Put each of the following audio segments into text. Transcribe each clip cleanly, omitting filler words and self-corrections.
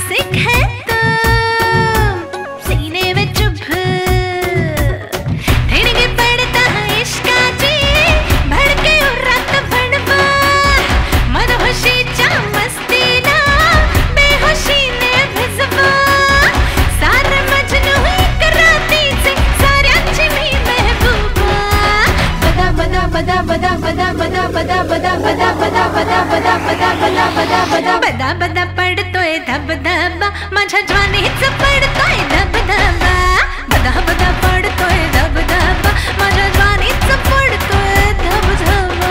आशिक है तो सीने में चुभ थिरके पड़ता है इश्का जी भड़के और रात भड़वा मदहोशी चा मस्ती ना बेहोशी ने भिजवा सारे मजनू एक राती से सारे अंजमी महबूबा बदा बदा बदा बदा बदा बदा बदा बदा बदा बदा बदा बदा बदा बदा बदा बदा बदा पडतोय धब धबा माझ्या ज्वानीच पडतोय धब धबा बदा बदा पडतोय धब धबा माझ्या ज्वानीच पडतोय धब धबा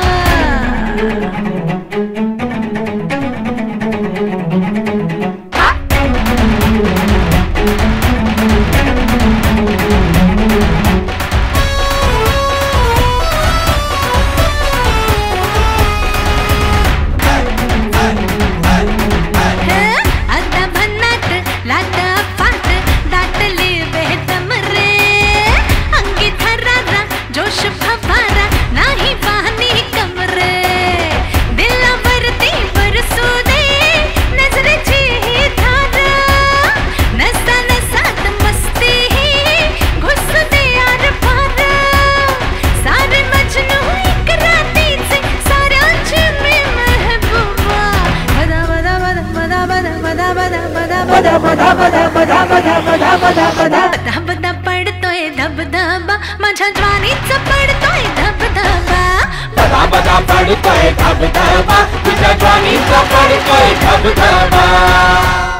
बदा बदा पडतोय धब धबा माझ्या ज्वानीच पडतोय धब धबा बदा बदा पडतोय धब धबा तुझ्या ज्वानीच पडतोय धब धबा